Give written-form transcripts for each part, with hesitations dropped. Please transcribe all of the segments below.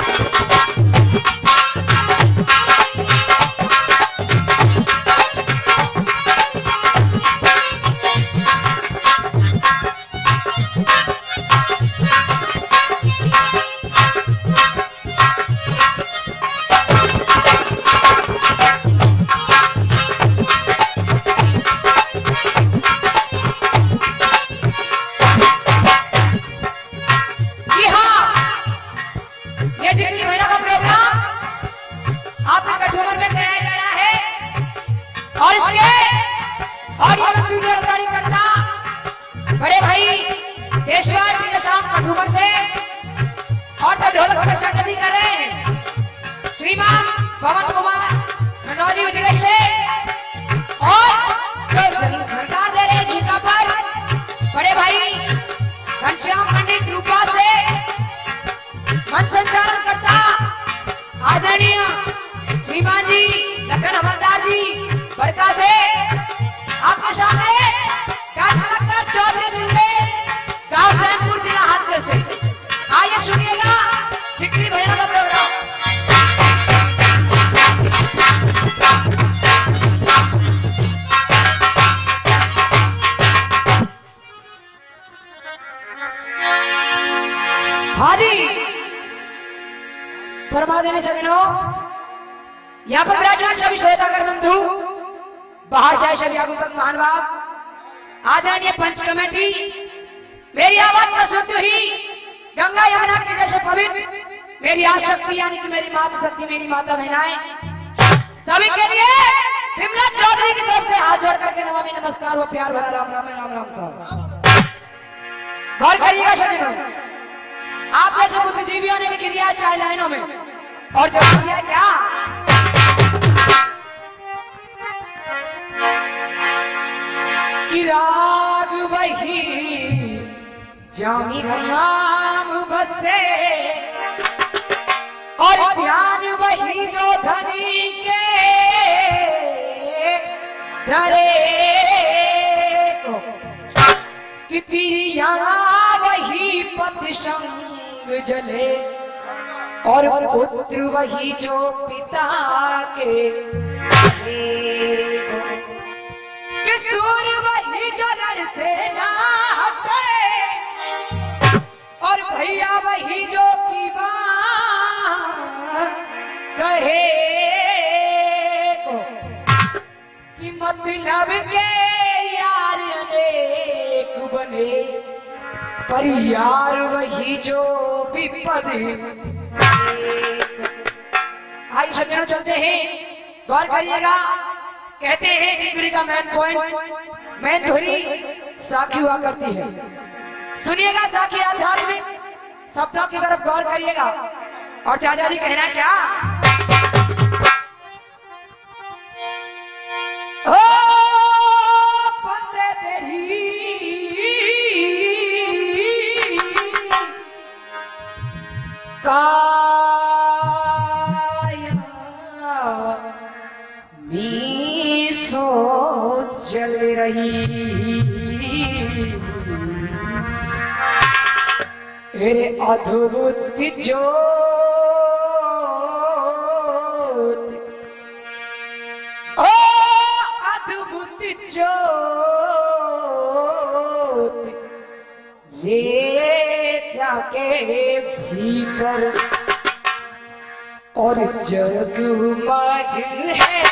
यहाँ पर विराजमान सभी श्रोतागण बंधु, बाहर से सभी आगु तक महानुभाव, आदरणीय पंच कमेटी, मेरी आवाज का सुनते ही गंगा यमुना के जैसे पवित्र मेरी आशक्ति यानी कि मेरी माता शक्ति, मेरी माता बहनाएं सभी के लिए विमला चौधरी की तरफ से हाथ जोड़ करके नमामि नमस्कार व प्यार भरा राम राम राम राम साहब। गौर करिएगा सज्जनों, आप जैसे बुद्धिजीवियों ने लिख दिया 4 लाइनों में, और जब किया क्या कि राग वही जामी नाम बसे और ध्यान वही जो धनी के धरे को, कि तिरिया वही पति संग जले और पुत्र वही जो पिता के, कि सूर्य वही जो रण से ना हटे और भैया वही जो की बात कहे को, कि मतलब के यार अनेक बने पर यार वही जो विपद। आइए सज्जनों चलते हैं, गौर करिएगा। कहते हैं चितुरी का मेन पॉइंट मेन धुरी साखी हुआ करती है। सुनिएगा साखी आध्यात्मिक शब्दों की तरफ गौर करिएगा। और चाचा जी कहना क्या, ओ बंदे तेरी काया मी सो चल रही मेरे अद्भुत ज्योत, ओ अद्भुत ज्योत ये जाके भीतर और जगमग है।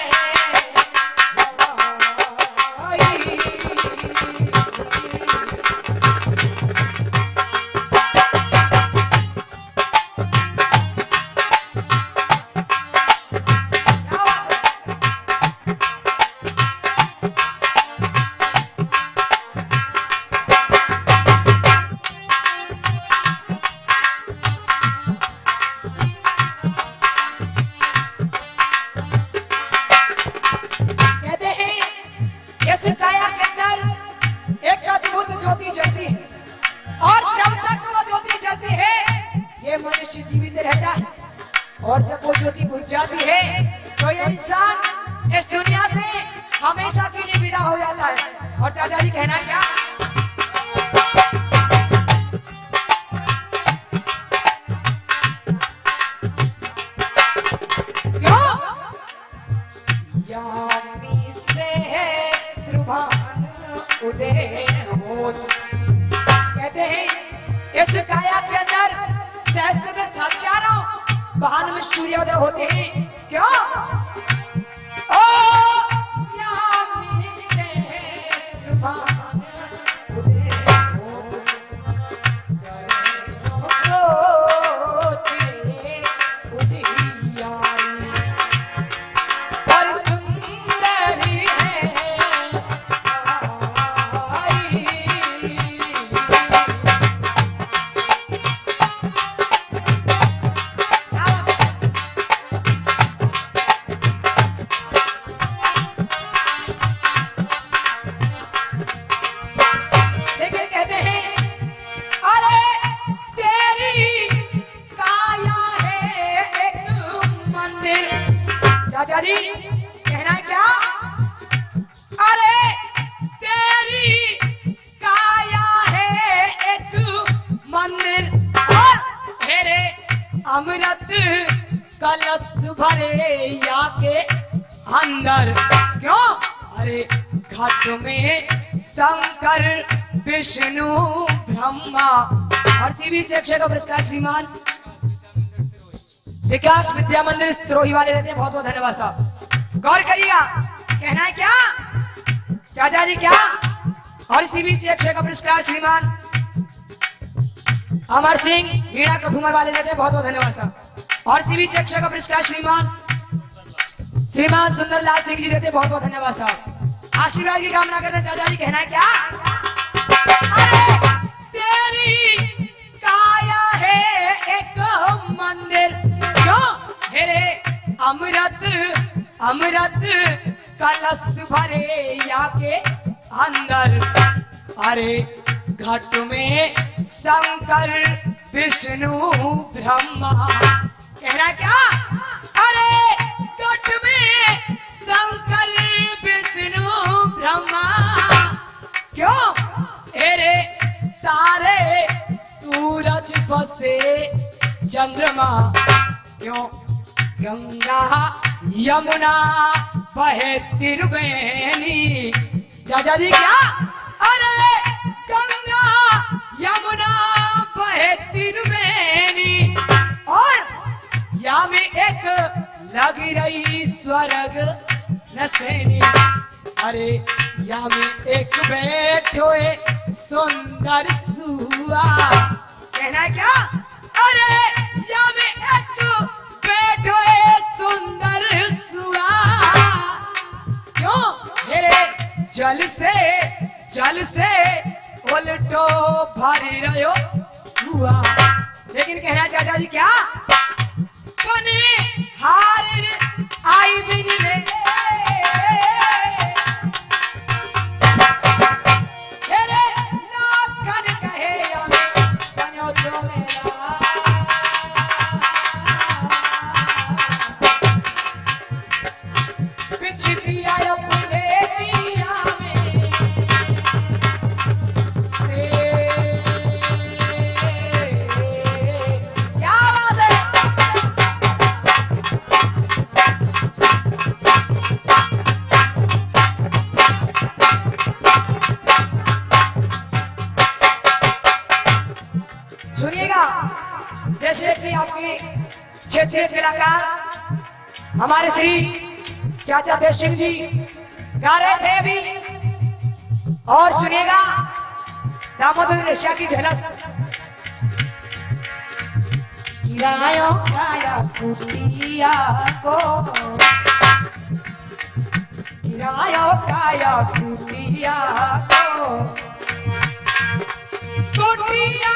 और जब वो ज्योति बुझ जाती है तो ये इंसान इस दुनिया से हमेशा के लिए विदा हो जाता है। और चाचा जी कहना क्या, हम सूर्योदय होते हैं क्यों? ओ अमृत कलश भरे या के अंदर क्यों? अरे घट में शंकर विष्णु ब्रह्मा और सीवी चेक्षे का पुरस्कार श्रीमान विकास विद्या मंदिर सिरोही वाले रहते हैं। बहुत बहुत धन्यवाद साहब। गौर करिएगा, कहना है क्या चाचा जी? क्या? और सीवी चेक्षे का पुरस्कार श्रीमान अमर सिंह हीरा कठुमर वाले देते हैं। बहुत बहुत धन्यवाद साहब। और सीवी चेक्षक का पुरस्कार श्रीमान सुंदरलाल सिंह जी देते हैं। बहुत बहुत धन्यवाद साहब। आशीर्वाद की कामना करते हैं चाचा जी। कहना है क्या? अरे तेरी काया है एक मंदिर क्यों? हेरे अमृत कलश भरे या के अंदर। अरे घट में शंकर विष्णु ब्रह्मा। कहना क्या? अरे घट में शंकर विष्णु ब्रह्मा क्यों? अरे तारे सूरज बसे चंद्रमा क्यों? गंगा यमुना बहे त्रिवेणी। चाचा जी क्या? अरे गंगा यमुना बहे त्रिवेणी और या में एक लगी रही स्वर्ग नसेनी। अरे या में एक बैठो सुंदर सुआ। कहना है क्या? अरे या में एक बैठो सुंदर सुआ क्यों? हेरे जल से उल्टो भारी रहो हुआ। लेकिन कहना चाचा जी क्या? कने हार आई भी नहीं तेरे लाखन कहे हमें कन्यो चलेला। पिछली आयो क्षेत्रीय कलाकार हमारे श्री चाचा देव सिंह जी गा रहे थे अभी। और सुनिएगा दामोदर ऋषा की झलक। किरायो काया कुटिया को, किरायो काया कुटिया को, कुटिया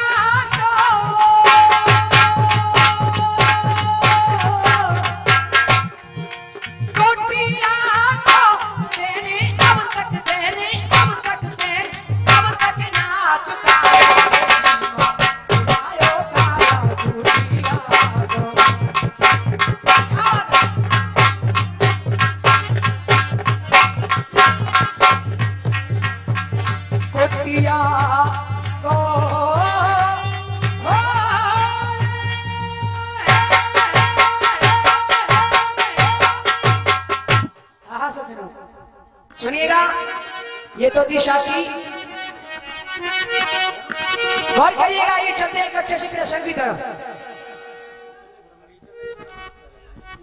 सुनिएगा, ये तो दिशा की। गौर करिएगा, ये चलते एक अच्छे से प्रसंग की तरफ।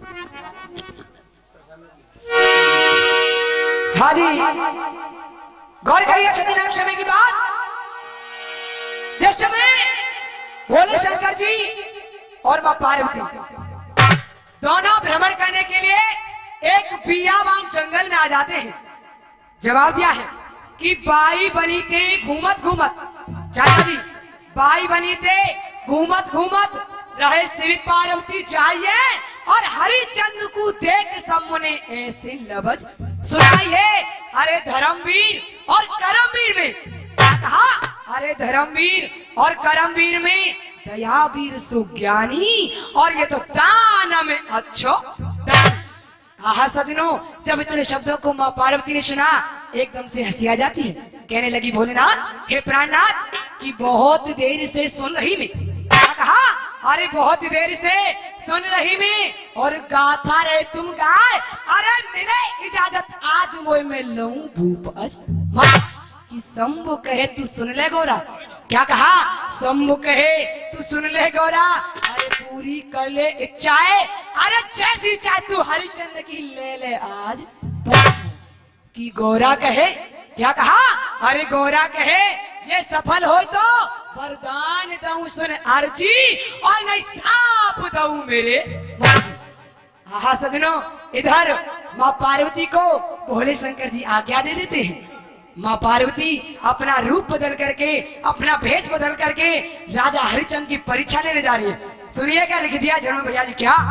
हाँ जी, गौर करिए सत्यनारायण समय की बात। जिस समय भोले शंकर जी और मां पार्वती दोनों भ्रमण करने के लिए एक बियाबान जंगल में आ जाते हैं। जवाब दिया है कि बाई बनी थे घूमत घूमत, चाचा जी बाई बनी थे घूमत घूमत रहे श्री पार्वती चाहिए और हरिचंद्र को देख सबने ऐसे लबज सुनाई है। अरे धर्मवीर और करमवीर में क्या कहा? अरे धर्मवीर और करमवीर में दयावीर सुज्ञानी और ये तो दान में अच्छो कहा। सजनों, जब इतने शब्दों को मां पार्वती ने सुना एकदम से हंसी आ जाती है। कहने लगी भोलेनाथ, हे प्राणनाथ, कि बहुत देर से सुन रही मैं। क्या कहा? अरे बहुत देर से सुन रही मैं और गाथा रहे तुम गाय। अरे मिले इजाजत आज वो मैं लऊं भूप अज कि शंभु कहे तू सुन ले गौरा। क्या कहा? शंभु कहे तू सुन ले गौरा, अरे पूरी कर ले इच्छाएं। अरे जैसी चाहे तू हरिचंद्र की ले ले आज कि गौरा कहे। क्या कहा? अरे गौरा कहे ये सफल हो तो वरदान दऊं सुन अर्जी और नहीं साप दऊं मेरे मर्जी। हाँ सजनों, इधर मां पार्वती को भोले शंकर जी आज्ञा दे देते हैं। मां पार्वती अपना रूप बदल करके, अपना भेष बदल करके राजा हरिचंद्र की परीक्षा लेने जा रही है। सुनिए क्या लिख दिया जन्म भैया जी। क्या?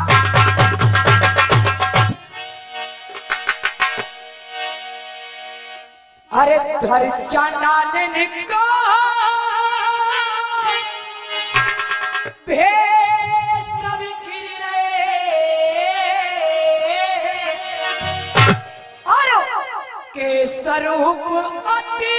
अरे धरचा नालन को भेष सब खिले और के स्वरूप अति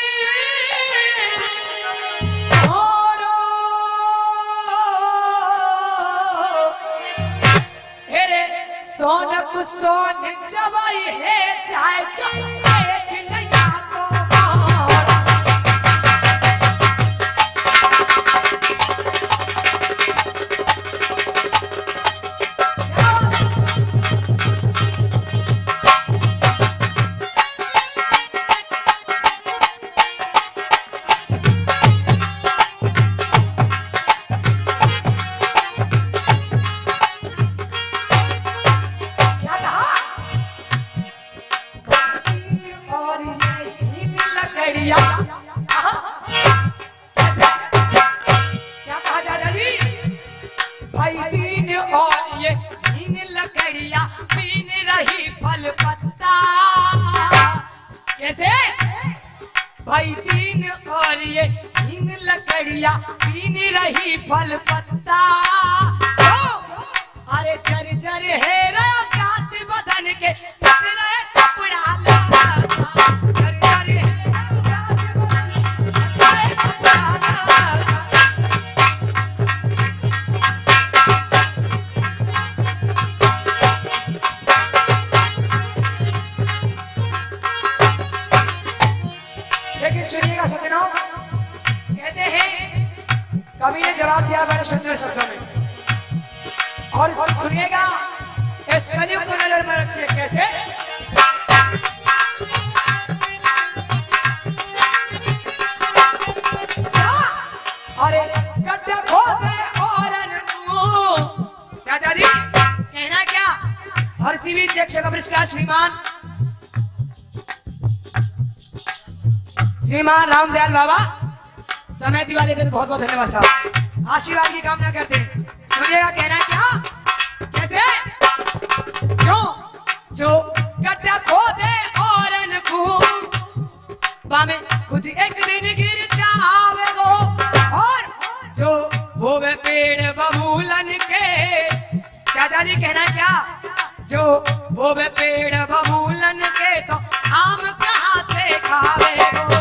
सोनक सोन जवाई है चाहे पीन रही फल पत्ता। अरे जर जर है रात बदन के कपड़ा जर जर लेकिन सुनिएगा सज्जनों, कहते हैं कवि ने जवाब दिया बड़े सुंदर शब्दों में। और सुनिएगा इस कलियुग को नजर में रखिए कैसे। अरे गड्ढा खोदे और चाचा जी कहना क्या? हर सीवी चेक का पुरस्कार श्रीमान रामदयाल बाबा समय दिवाली दिन बहुत बहुत धन्यवाद साहब, आशीर्वाद की कामना करते हैं। सुनिएगा कहना क्या कैसे? जो गड्ढा खोदे और बामे खुद एक दिन गिर जावे वो, और जो होवे पेड़ बबूलन के। चाचा जी कहना क्या? जो होवे पेड़ बबूलन के तो आम कहाँ से खावे वो।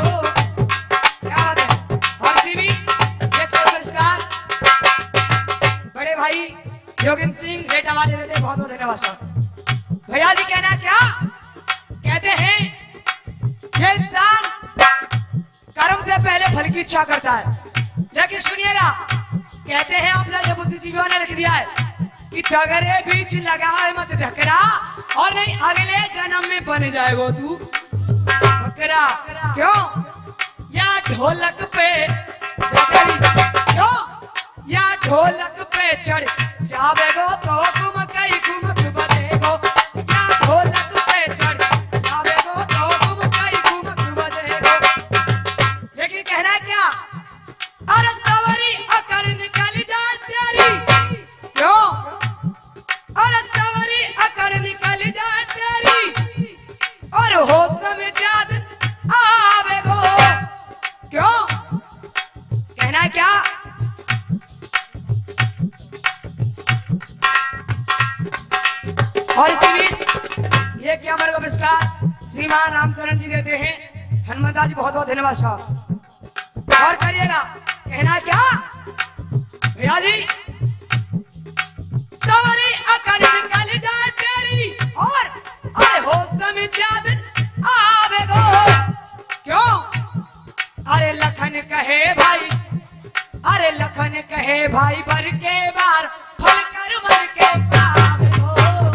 बड़े भाई योगेंद्र सिंह बेटा वाले देते बहुत बहुत धन्यवाद साहब। भैया जी कहना क्या? कहते हैं ये इंसान कर्म से पहले फल की इच्छा करता है। लेकिन सुनिएगा कहते हैं आप लोग बुद्धिजीवियों ने लिख दिया है कि तगरे बीच लगाए मत ढकरा, और नहीं अगले जन्म में बन जाएगा तू बकरा। क्यों? या ढोलक पे क्यों? या ढोलक पे चढ़ जावेगो तो घूम कई घूमत बजेगो। या ढोलक पे चढ़ जावेगो तो घूम कई घूमत बजेगो। लेकिन कहना क्या? अरे सवरी अकर निकल जाए तेरी। क्यों? अरे सवरी अकर निकल जाए तेरी, और होश में जाद आवेगो। क्यों? कहना क्या? और इसी बीच ये क्या हमारे को पुरस्कार श्रीमान रामचरण जी देते हैं। हनुमंता जी बहुत बहुत धन्यवाद साहब। और करिएगा, कहना क्या भैया जी? सवरी अकड़ निकल जाए तेरी, और अरे होश में जाद आवेगो। क्यों? अरे लखन कहे भाई, अरे लखन कहे भाई बर के बार फल कर मन के पावेगो।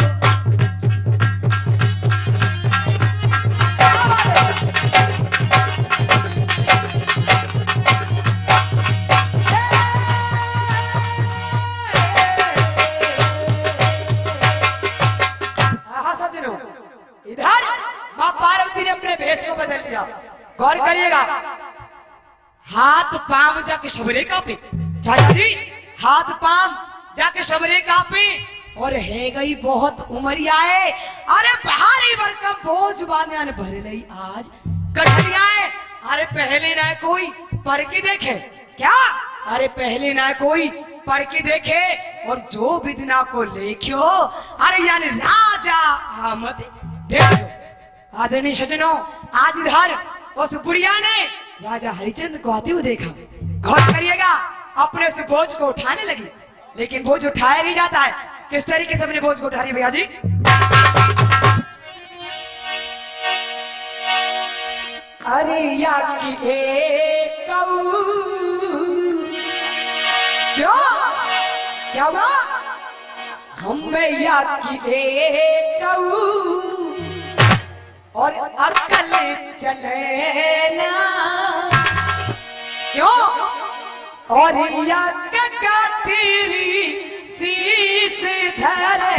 इधर मां पार्वती ने अपने भेष को बदल लिया। गौर करिएगा, हाथ पांव जाके शबरे कांपे। चाचा जी हाथ पांव जाके शबरे कांपे, और है गई बहुत उमरिया है। अरे भारी भरकम बोझ बांधे ने भरे नहीं आज कठरिया है। अरे पहले ना कोई पढ़ के देखे क्या? अरे पहले ना कोई पढ़ के देखे, और जो विदना को लेख्यो, अरे यानी राजा आमद देखो। आदरणीय सज्जनों, आज इधर उस बुढ़िया ने राजा हरिचंद्र को आते हुए देखा। गौर करिएगा, अपने से बोझ को उठाने लगी, लेकिन बोझ उठाया नहीं जाता है। किस तरीके से अपने बोझ को उठा रही भैया जी? अरे या की क्यों? क्या हुआ? हम भैया की और अकल चले ना। क्यों? और या तेरी शीश धरे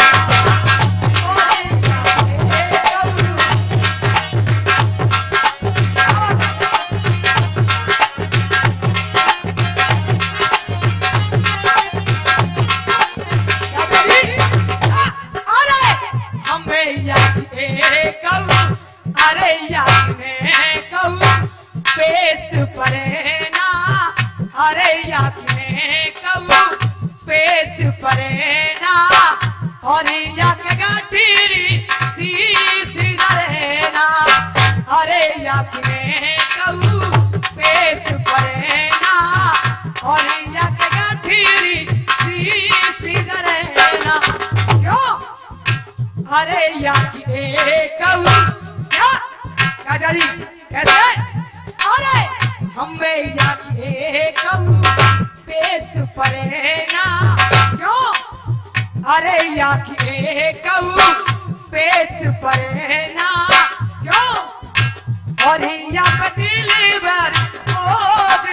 अरे याने कहूँ पेश परे ना। अरे याने कहूँ पेश परे ना, और याक गाठीरी शीश धरे ना। अरे याने कहूँ पेश परे ना, और याक गाठीरी शीश धरे ना। क्यों? अरे याके कहूँ क्या? चाचा जी कैसे? अरे हमें याके कहूँ पेश परे ना। क्यों? अरे याके कहूँ पेश परे ना। क्यों? और या दिल भर बोझ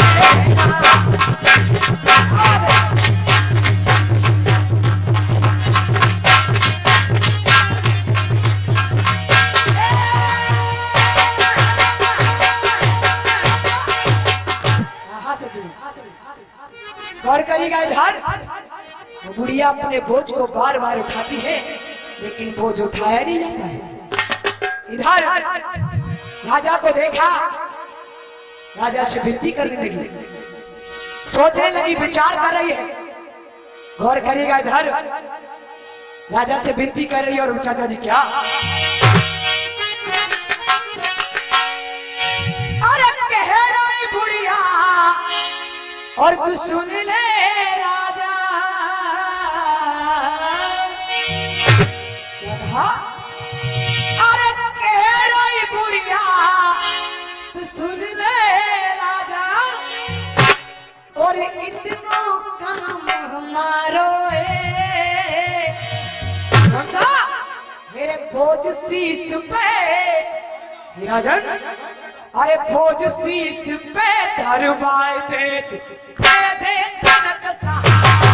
गौर करिएगा, इधर वो बुढ़िया अपने बोझ को बार बार उठाती है, लेकिन बोझ उठाया नहीं जाता है। इधर राजा को देखा, राजा से विनती करने लगी, सोचने लगी, विचार कर रही है। गौर करिएगा, इधर राजा से विनती कर रही है। और चाचा जी क्या? अरे कह रही बुढ़िया, और तू सुन ले राजा। अरे कह रही बुढ़िया, तू सुन ले राजा, और इतना काम हमारो है। भोज शीस पे राजन, अरे भोज शीस पे धरवाए दे तनक सहारा।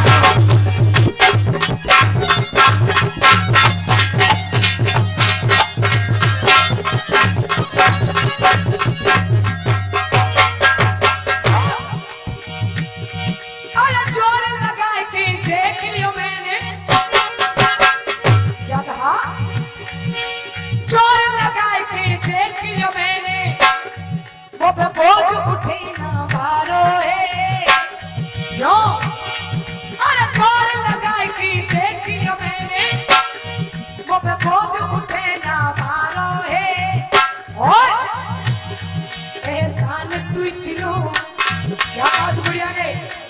अरे जोर लगा के देख लियो मैंने, क्या कहा? जोर लगा के देख लियो मैंने, वो पे बोझ उठे ना भारो है। क्यों? अरे जोर लगा के देख लियो मैंने, वो पे बोझ उठे ना भारो है। और एहसान तू इतनो, क्या बात बुढ़िया ने,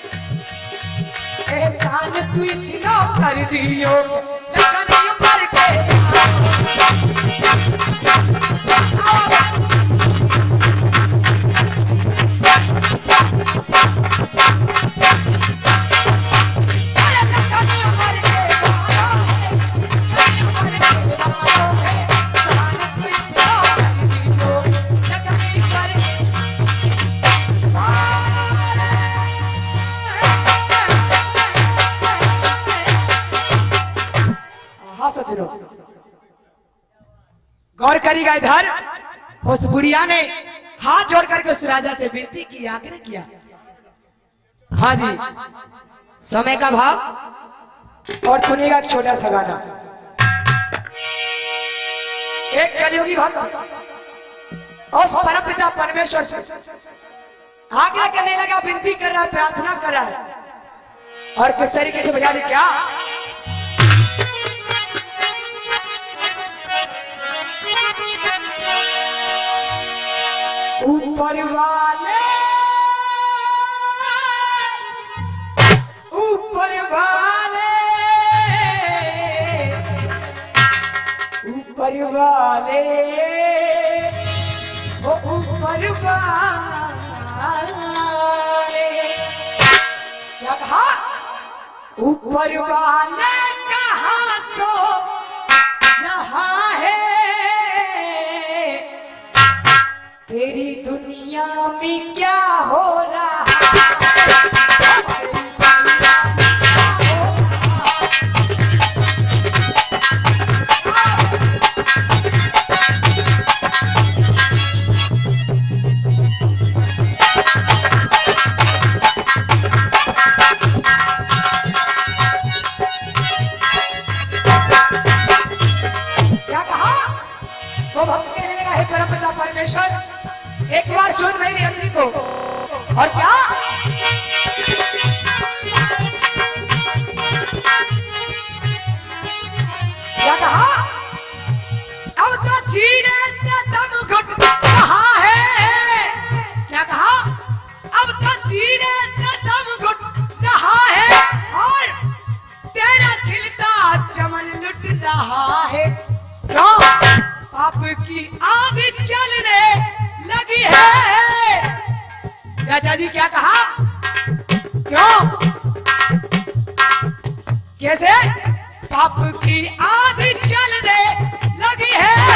एहसान तू इतना कर दियो नहीं मर के। गौर करिएगा इधर, उस बुढ़िया ने हाथ जोड़ करके उस राजा से विनती की, आग्रह किया। हाँ जी, समय का भाव। और सुनिएगा एक छोटा सा गाना। एक कलियुगी भक्त उस परमपिता परमेश्वर से आग्रह करने लगा, विनती कर रहा है, प्रार्थना कर रहा है। और किस तरीके से बजा दे, क्या? ऊपर वाले, ऊपर वाले, ऊपर वाले, वो ऊपर वाले, क्या कहा? ऊपर वाले कहाँ सो रहा है, तेरी दुनिया में क्या हो रहा है? क्या कहा? वो भक्त कहने लगा, हे परमपिता परमेश्वर, एक बार सुन मेरी अर्जी को। और क्या? क्या कहा? अब तो जीने से दम घुट रहा है। क्या कहा? अब तो जीने से दम घुट रहा है, और तेरा खिलता चमन लुट रहा है। क्यों? पाप की आग चलने लगी है। चाचा जी क्या कहा? क्यों? कैसे? पाप की आग चलने लगी है,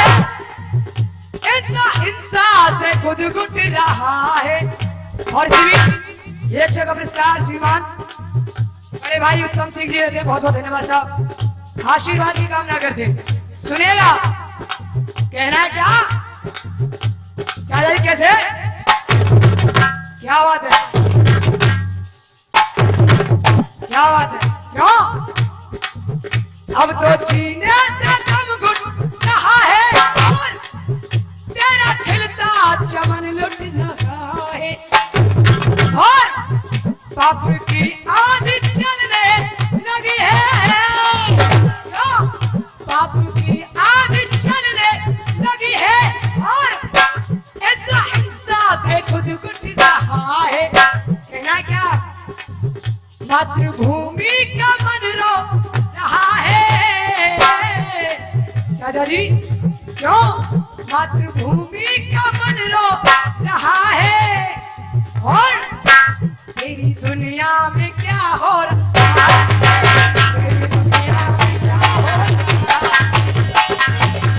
इंसान से खुद गुट रहा है। और श्री एक जगह पुरस्कार श्रीमान बड़े भाई उत्तम सिंह जी देते, बहुत बहुत धन्यवाद साहब, आशीर्वाद की कामना करते। सुनिएगा, कहना है क्या? चाचा जी कैसे? क्या बात है, क्या बात है? क्यों? अब तो जीने से दम घुट रहा है, और तेरा खिलता चमन लुट रहा है, और पाप की आग चलने लगी है। क्यों? पाप की आग चलने लगी है, और ऐसा इंसान से खुद गुट रहा है। कहना क्या? मातृभूमि का मन रो रहा है। चाचा जी क्यों? मातृभूमि का मन रो रहा है, और तेरी दुनिया में क्या हो रहा है? तेरी दुनिया में क्या हो रहा है?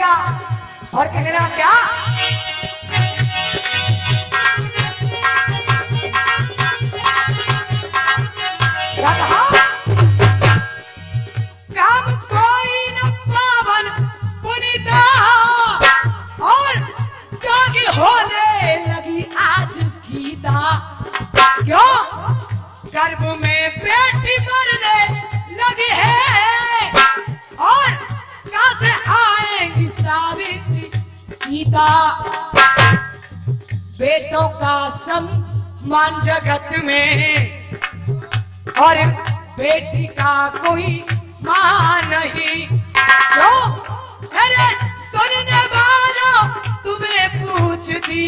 दिया और कहने लगा क्या? क्या कहा? काम कोई न पावन पुनीता और त्यागी होने लगी आज गीता। क्यों? गर्भ में बेटी मरने लगी है और कहां से आएंगी सावित्री सीता। बेटों का सम्मान जगत में और बेटी का कोई मान नहीं। क्यों? अरे सुनने वालों तुम्हें पूछती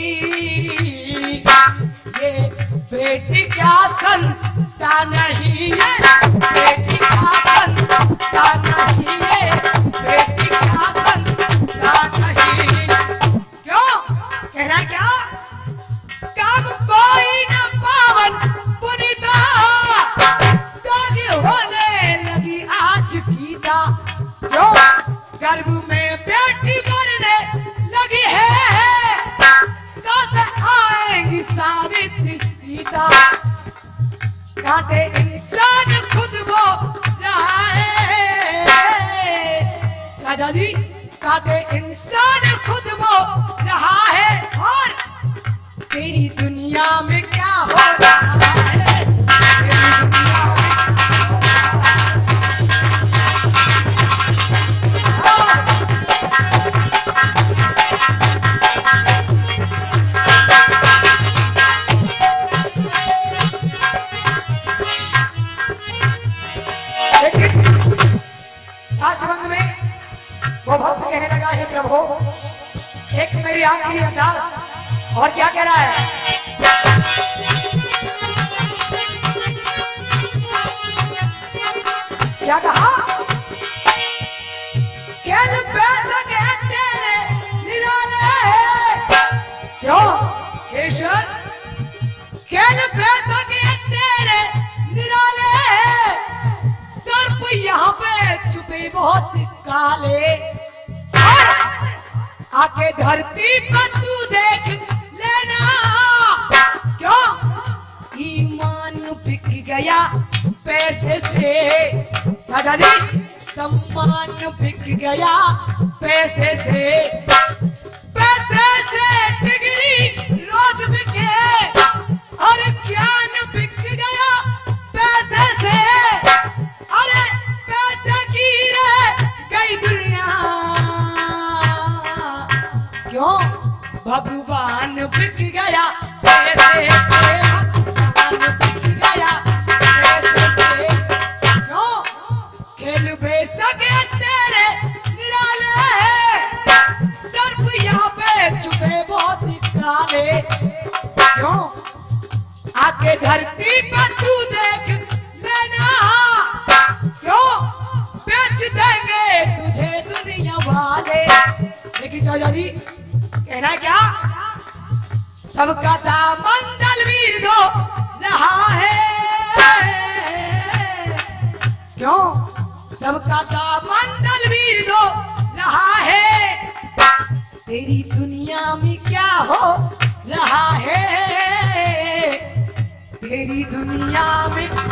ये बेटी क्या संतान नहीं है, बेटी क्या संतान नहीं है, बेटी क्या संतान नहीं। क्यों? कहना क्या? काम कोई न पावन पुनीता त्यागी होने लगी आज गीता। क्यों? गर्भ में बेटी मरने लगी है, कहां से आएंगी सावित्री सीता। कांटे इंसान खुद वो रहा है, राजा जी कांटे इंसान खुद वो रहा है और तेरी दुनिया में क्या हो रहा है, तेरी दुनिया में राष्ट्रबंध में वो भक्त कहने लगा है प्रभु एक मेरी आखिरी अरदास। और क्या कह रहा है? क्या कहा? खेल पैसा के तेरे निराले। क्यों ईश्वर? खेल पैसा के तेरे निराले, सर्प यहाँ पे छुपे बहुत काले। आके धरती पर तू देख लेना। क्यों? ईमान बिक गया पैसे से, चाचा जी सम्मान बिक गया पैसे से, पैसे से डिग्री रोज बिके और ज्ञान बिक गया पैसे से। अरे पैसे की रे गई दुनिया। क्यों? भगवान बिक गया पैसे से, भगवान बिक गया पैसे से। क्यों? खेल बेच सके तेरे निराले, सर्प यहाँ पे छुपे बहुत काले। क्यों? आके धरती पर तू देख लेना। क्यों? बेच देंगे तुझे दुनिया वाले। लेकिन चाचा जी कहना क्या? सबका दामन दलवीर दो रहा है। क्यों? सबका दामन दलवीर दो रहा है, तेरी दुनिया में क्या हो रहा है, तेरी दुनिया में